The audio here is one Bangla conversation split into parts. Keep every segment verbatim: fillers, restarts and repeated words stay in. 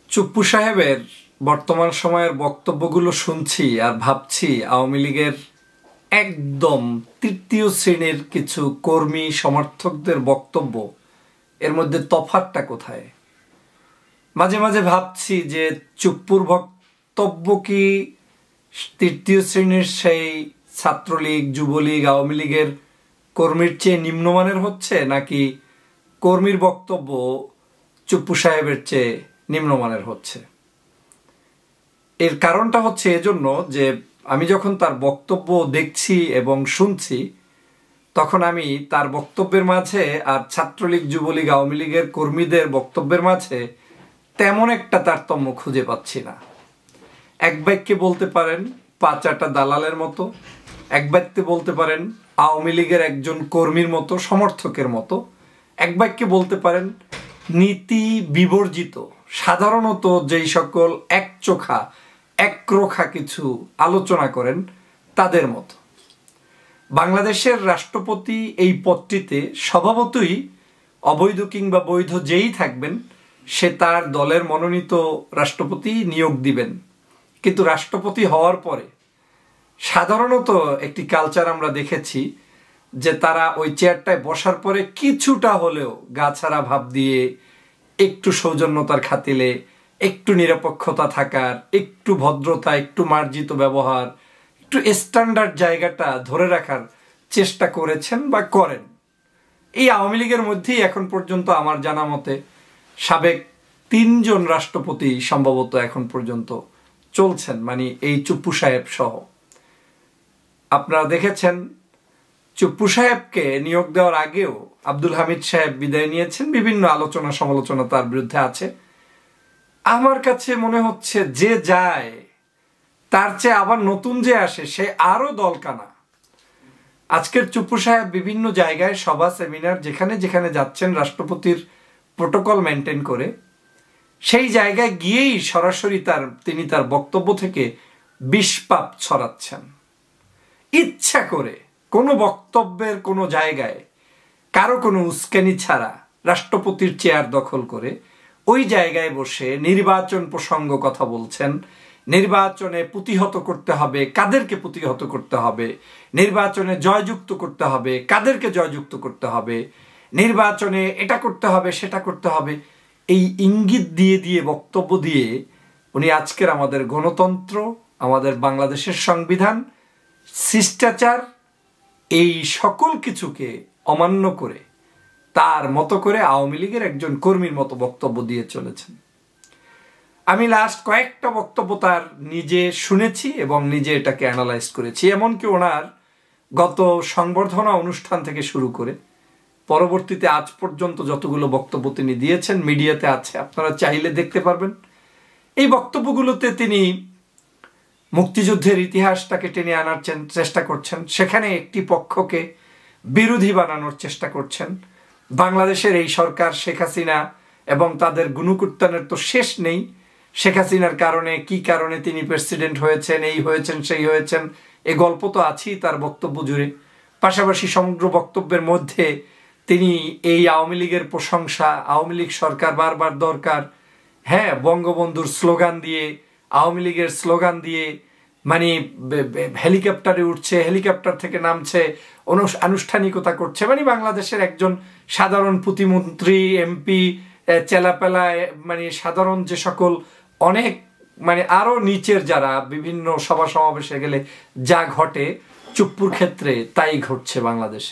চুপ্পু সাহেবের বর্তমান সময়ের বক্তব্যগুলো শুনছি আর ভাবছি আওয়ামী লীগের একদম তৃতীয় শ্রেণীর কিছু কর্মী সমর্থকদের বক্তব্য, এর মধ্যে তফাৎটা কোথায়? মাঝে মাঝে ভাবছি যে চুপ্পুর বক্তব্য কি তৃতীয় শ্রেণীর সেই ছাত্রলীগ, যুবলীগ, আওয়ামী লীগের কর্মীর চেয়ে নিম্নমানের হচ্ছে, নাকি কর্মীর বক্তব্য চুপ্পু সাহেবের চেয়ে নিম্নমানের হচ্ছে? এর কারণটা হচ্ছে এজন্য যে আমি যখন তার বক্তব্য দেখছি এবং শুনছি, তখন আমি তার বক্তব্যের মাঝে আর ছাত্রলীগ, যুবলীগ, আওয়ামী লীগের কর্মীদের বক্তব্যের মাঝে তেমন একটা তারতম্য খুঁজে পাচ্ছি না। এক বাক্যে বলতে পারেন পাঁচাটা দালালের মতো, এক বাক্যে বলতে পারেন আওয়ামী লীগের একজন কর্মীর মতো, সমর্থকের মতো, এক বাক্যে বলতে পারেন নীতি বিবর্জিত, সাধারণত যেই সকল একচোখা একরোখা কিছু আলোচনা করেন তাদের মতো। বাংলাদেশের রাষ্ট্রপতি এই পদটিতে স্বভাবতই অবৈধ কিংবা বৈধ যেই থাকবেন, সে তার দলের মনোনীত রাষ্ট্রপতি নিয়োগ দিবেন। কিন্তু রাষ্ট্রপতি হওয়ার পরে সাধারণত একটি কালচার আমরা দেখেছি যে তারা ওই চেয়ারটায় বসার পরে কিছুটা হলেও গাছাড়া ভাব দিয়ে, একটু সৌজন্যতার খাতিলে, একটু নিরপেক্ষতা থাকার, একটু ভদ্রতা, একটু মার্জিত ব্যবহার, একটু স্ট্যান্ডার্ড জায়গাটা ধরে রাখার চেষ্টা করেছেন বা করেন। এই আওয়ামী লীগের মধ্যেই এখন পর্যন্ত আমার জানা মতে সাবেক তিনজন রাষ্ট্রপতি সম্ভবত এখন পর্যন্ত চলছেন, মানে এই চুপ্পু সাহেব সহ। আপনারা দেখেছেন চুপ্পু সাহেবকে নিয়োগ দেওয়ার আগেও আব্দুল হামিদ সাহেব বিদায় নিয়েছেন, বিভিন্ন আলোচনা সমালোচনা তার বিরুদ্ধে আছে। আমার কাছে মনে হচ্ছে যে যায় তার চেয়ে আবার নতুন যে আসে সে আরো দলকানা। আজকের চুপ্পু সাহেব বিভিন্ন জায়গায় সভা, সেমিনার, যেখানে যেখানে যাচ্ছেন রাষ্ট্রপতির প্রোটোকল মেনটেন করে, সেই জায়গায় গিয়েই সরাসরি তার তিনি তার বক্তব্য থেকে বিষপাপ ছড়াচ্ছেন। ইচ্ছা করে কোনো বক্তব্যের কোনো জায়গায় কারো কোনো উস্কানি ছাড়া রাষ্ট্রপতির চেয়ার দখল করে ওই জায়গায় বসে নির্বাচন প্রসঙ্গ কথা বলছেন। নির্বাচনে প্রতিহত করতে হবে, কাদেরকে প্রতিহত করতে হবে, নির্বাচনে জয়যুক্ত করতে হবে, কাদেরকে জয়যুক্ত করতে হবে, নির্বাচনে এটা করতে হবে, সেটা করতে হবে, এই ইঙ্গিত দিয়ে দিয়ে বক্তব্য দিয়ে উনি আজকের আমাদের গণতন্ত্র, আমাদের বাংলাদেশের সংবিধান, শিষ্টাচার, এই সকল কিছুকে অমান্য করে তার মতো করে আওয়ামী লীগের একজন কর্মীর মতো বক্তব্য দিয়ে চলেছেন। আমি লাস্ট কয়েকটা বক্তব্য তার নিজে শুনেছি এবং নিজে এটাকে অ্যানালাইজ করেছি। এমনকি ওনার গত সংবর্ধনা অনুষ্ঠান থেকে শুরু করে পরবর্তীতে আজ পর্যন্ত যতগুলো বক্তব্য তিনি দিয়েছেন মিডিয়াতে আছে, আপনারা চাইলে দেখতে পারবেন। এই বক্তব্যগুলোতে তিনি মুক্তিযুদ্ধের ইতিহাসটাকে টেনে আনার চেষ্টা করছেন, সেখানে একটি পক্ষকে বিরোধী বানানোর চেষ্টা করছেন। বাংলাদেশের এই সরকার, শেখ হাসিনা এবং তাদের গুণকুত্তানের তো শেষ নেই। শেখ হাসিনার কারণে, কি কারণে তিনি প্রেসিডেন্ট হয়েছেন, এই হয়েছেন, সেই হয়েছেন, এ গল্প তো আছেই তার বক্তব্য জুড়ে। পাশাপাশি সমগ্র বক্তব্যের মধ্যে তিনি এই আওয়ামী লীগের প্রশংসা, আওয়ামী লীগ সরকার বারবার দরকার, হ্যাঁ, বঙ্গবন্ধুর স্লোগান দিয়ে, আওয়ামী লীগের স্লোগান দিয়ে, মানে হেলিকপ্টারে উঠছে, হেলিকপ্টার থেকে নামছে, আনুষ্ঠানিকতা করছে, মানে বাংলাদেশের একজন সাধারণ প্রতিমন্ত্রী, এমপি, চেলাপেলা, মানে সাধারণ যে সকল অনেক মানে আরো নিচের যারা বিভিন্ন সভা সমাবেশে গেলে যা ঘটে, চুপ্পুর ক্ষেত্রে তাই ঘটছে বাংলাদেশে।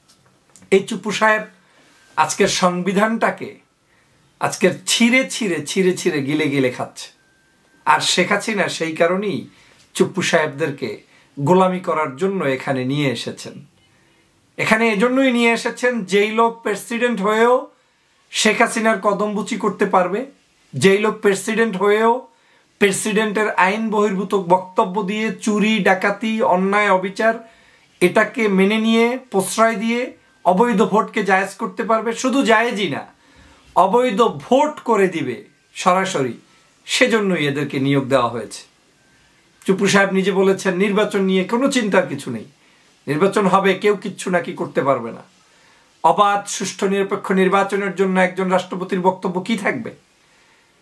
এই চুপ্পু সাহেব আজকের সংবিধানটাকে আজকের ছিঁড়ে ছিঁড়ে ছিঁড়ে ছিঁড়ে গিলে গিলে খাচ্ছে। আর শেখ হাসিনা সেই কারণেই চুপ্পু সাহেবদেরকে গোলামি করার জন্য এখানে নিয়ে এসেছেন। এখানে এজন্যই নিয়ে এসেছেন যেই লোক প্রেসিডেন্ট হয়েও শেখ হাসিনার কদমবুচি করতে পারবে, যেই লোক প্রেসিডেন্ট হয়েও প্রেসিডেন্টের আইন বহির্ভূত বক্তব্য দিয়ে চুরি, ডাকাতি, অন্যায়, অবিচার এটাকে মেনে নিয়ে প্রশ্রয় দিয়ে অবৈধ ভোটকে জায়েজ করতে পারবে। শুধু জায়েজই না, অবৈধ ভোট করে দিবে সরাসরি, সেজন্যই এদেরকে নিয়োগ দেওয়া হয়েছে। চুপ্পু সাহেব নিজে বলেছেন নির্বাচন নিয়ে কোনো চিন্তার কিছু নেই, নির্বাচন হবে, কেউ কিচ্ছু নাকি করতে পারবে না। অবাধ, সুষ্ঠু, নিরপেক্ষ নির্বাচনের জন্য একজন রাষ্ট্রপতির বক্তব্য কি থাকবে?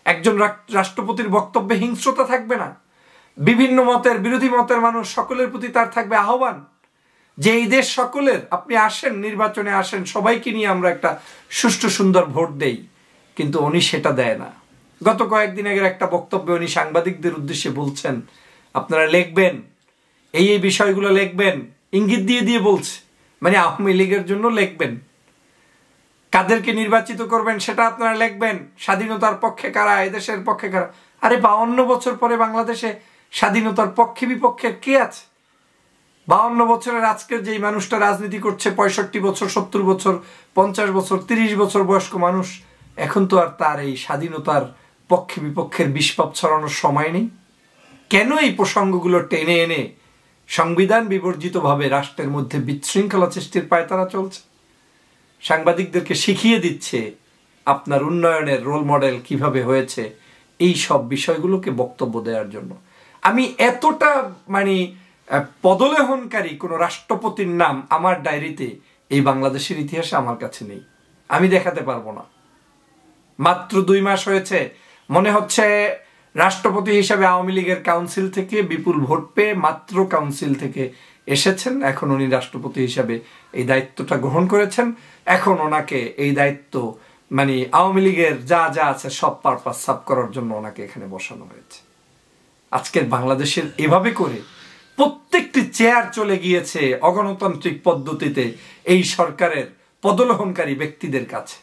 একজন রাষ্ট্রপতির বক্তব্যে হিংস্রতা থাকবে না। বিভিন্ন মতের বিরোধী মতের মানুষ সকলের প্রতি তার থাকবে আহ্বান যে এই দেশ সকলের, আপনি আসেন, নির্বাচনে আসেন, সবাইকে নিয়ে আমরা একটা সুষ্ঠু সুন্দর ভোট দেই। কিন্তু উনি সেটা দেয় না। গত কয়েকদিন আগের একটা বক্তব্যে উনি সাংবাদিকদের উদ্দেশ্যে বলছেন, আপনারা লিখবেন, এই এই বিষয়গুলো লিখবেন, ইঙ্গিত দিয়ে দিয়ে বলছে, মানে আওয়ামী লীগের জন্য লিখবেন, কাদেরকে নির্বাচিত করবেন সেটা আপনারা লিখবেন, স্বাধীনতার পক্ষে কারা, এদেশের পক্ষে কারা। আরে বাউন্ন বছর পরে বাংলাদেশে স্বাধীনতার পক্ষে বিপক্ষে কে আছে? বাউন্ন বছরের আজকের যেই মানুষটা রাজনীতি করছে, পঁয়ষট্টি বছর, সত্তর বছর, পঞ্চাশ বছর, তিরিশ বছর বয়স্ক মানুষ, এখন তো আর তার এই স্বাধীনতার পক্ষে বিপক্ষের বিষপাপ ছড়ানোর সময় নেই। কেন এই প্রসঙ্গগুলো টেনে এনে সংবিধান বিবর্জিতভাবে রাষ্ট্রের মধ্যে বিশৃঙ্খলা সৃষ্টির পায়তারা চলছে? সাংবাদিকদেরকে শিখিয়ে দিচ্ছে আপনার উন্নয়নের রোল মডেল কিভাবে হয়েছে, এই সব বিষয়গুলোকে বক্তব্য দেওয়ার জন্য। আমি এতটা মানে পদলেহনকারী কোনো রাষ্ট্রপতির নাম আমার ডায়েরিতে এই বাংলাদেশের ইতিহাসে আমার কাছে নেই, আমি দেখাতে পারবো না। মাত্র দুই মাস হয়েছে, মনে হচ্ছে রাষ্ট্রপতি হিসাবে আওয়ামী লীগের কাউন্সিল থেকে বিপুল ভোট পেয়ে মাত্র কাউন্সিল থেকে এসেছেন। এখন উনি রাষ্ট্রপতি হিসাবে এই দায়িত্বটা গ্রহণ করেছেন। এখন ওনাকে এই দায়িত্ব মানে আওয়ামী লীগের যা যা আছে সব পারপাস সাফ করার জন্য ওনাকে এখানে বসানো হয়েছে। আজকের বাংলাদেশের এভাবে করে প্রত্যেকটি চেয়ার চলে গিয়েছে অগণতান্ত্রিক পদ্ধতিতে এই সরকারের পদলোহনকারী ব্যক্তিদের কাছে।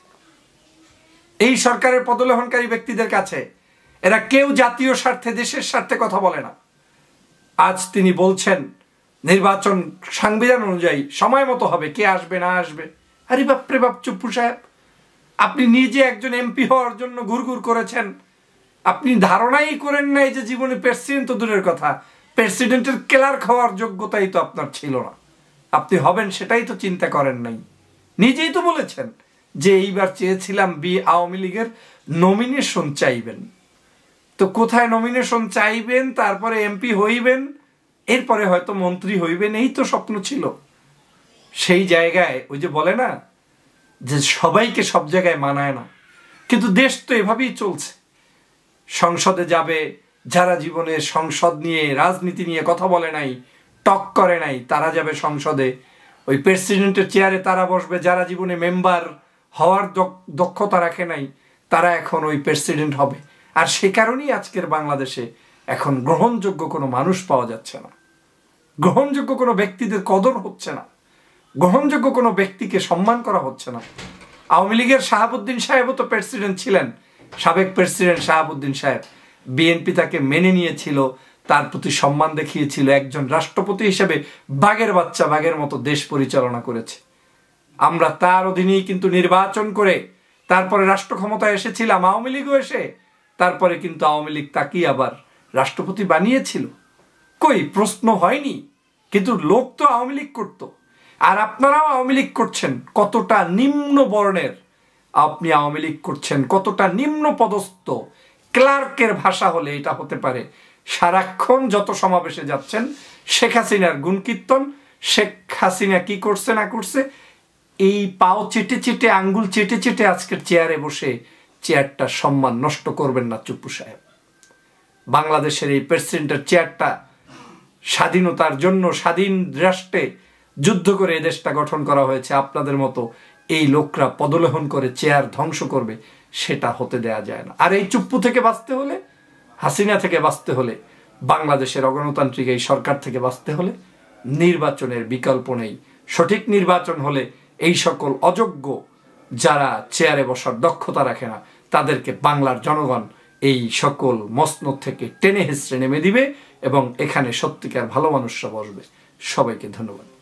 এই সরকারের পদলোহনকারী ব্যক্তিদের কাছে এরা কেউ জাতীয় স্বার্থে, দেশের স্বার্থে কথা বলে না। আজ তিনি বলছেন নির্বাচন সংবিধান অনুযায়ী সময় মতো হবে, কে আসবে না আসবে। আরে বাপরে বাপ, চুপ্পু সাহেব, আপনি নিজে একজন এমপি হওয়ার জন্য ঘুরঘুর করেছেন, আপনি ধারণাই করেন নাই যে জীবনে প্রেসিডেন্ট তো দূরের কথা, প্রেসিডেন্টের ক্লার্ক হওয়ার যোগ্যতাই তো আপনার ছিল না, আপনি হবেন সেটাই তো চিন্তা করেন নাই। নিজেই তো বলেছেন যে এইবার চেয়েছিলাম বি আওয়ামী লীগের নমিনেশন চাইবেন। তো কোথায় নমিনেশন চাইবেন, তারপরে এমপি হইবেন, এরপরে হয়তো মন্ত্রী হইবেন, এই তো স্বপ্ন ছিল। সেই জায়গায় ওই যে বলে না যে সবাইকে সব জায়গায় মানায় না, কিন্তু দেশ তো এভাবেই চলছে। সংসদে যাবে যারা জীবনে সংসদ নিয়ে, রাজনীতি নিয়ে কথা বলে নাই, টক করে নাই, তারা যাবে সংসদে। ওই প্রেসিডেন্টের চেয়ারে তারা বসবে যারা জীবনে মেম্বার হওয়ার দক্ষতা রাখে নাই, তারা এখন ওই প্রেসিডেন্ট হবে। আর সে কারণেই আজকের বাংলাদেশে এখন গ্রহণযোগ্য কোনো মানুষ পাওয়া যাচ্ছে না, গ্রহণযোগ্য কোনো ব্যক্তিদের কদর হচ্ছে না, গ্রহণযোগ্য কোনো ব্যক্তিকে সম্মান করা হচ্ছে না। আওয়ামী লীগের শাহাবুদ্দিন সাহেবও তো প্রেসিডেন্ট ছিলেন, সাবেক প্রেসিডেন্ট শাহাবুদ্দিন সাহেব। বিএনপি তাকে মেনে নিয়েছিল, তার প্রতি সম্মান দেখিয়েছিল, একজন রাষ্ট্রপতি হিসেবে বাঘের বাচ্চা বাঘের মতো দেশ পরিচালনা করেছে। আমরা তার অধীনেই কিন্তু নির্বাচন করে তারপরে রাষ্ট্র ক্ষমতায় এসেছিলাম, আওয়ামী লীগও এসে তারপরে কিন্তু আওয়ামী লীগ তাকেই আবার রাষ্ট্রপতি বানিয়েছিল। কই প্রশ্ন হয়নি, কিন্তু লোক তো আওয়ামী লীগ করতো। আর আপনারাও আওয়ামী লীগ করছেন, কতটা নিম্ন বর্ণের আপনি আওয়ামী লীগ করছেন, কতটা নিম্ন পদস্থ ক্লার্কের ভাষা হলে এটা হতে পারে। সারাক্ষণ যত সমাবেশে যাচ্ছেন শেখ হাসিনার গুণকীর্তন, শেখ হাসিনা কি করছে না করছে, এই পাও চেটে চেটে, আঙ্গুল চেটে চেটে আজকের চেয়ারে বসে চেয়ারটার সম্মান নষ্ট করবেন না চুপ্পু সাহেব। বাংলাদেশের এই প্রেসিডেন্টের চেয়ারটা স্বাধীনতার জন্য, স্বাধীন রাষ্ট্রে যুদ্ধ করে এই দেশটা গঠন করা হয়েছে। আপনাদের মতো এই লোকরা পদলেহন করে চেয়ার ধ্বংস করবে, সেটা হতে দেয়া যায় না। আর এই চুপ্পু থেকে বাঁচতে হলে, হাসিনা থেকে বাঁচতে হলে, বাংলাদেশের অগণতান্ত্রিক এই সরকার থেকে বাঁচতে হলে নির্বাচনের বিকল্প নেই। সঠিক নির্বাচন হলে এই সকল অযোগ্য যারা চেয়ারে বসার দক্ষতা রাখে না, তাদেরকে বাংলার জনগণ এই সকল মসনদ থেকে টেনে হেসড়ে নেমে দিবে এবং এখানে সত্যিকার ভালো মানুষরা বসবে। সবাইকে ধন্যবাদ।